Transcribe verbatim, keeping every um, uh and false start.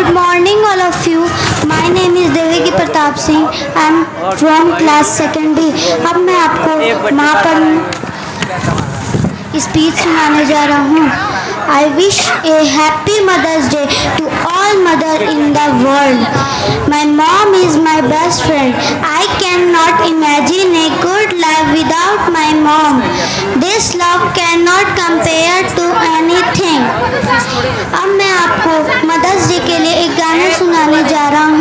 Good morning, all of you. My name is Devaki Pratap Singh. I am from class second B. अब मैं आपको माँ पर speech सुनाने जा रहा हूँ. I wish a happy Mother's Day to all mother in the world. My mom is my best friend. I cannot imagine a good life without my mom. This love cannot compare to anything. अब मैं आपको mother's day के लिए एक गाना सुनाने जा रहा हूँ.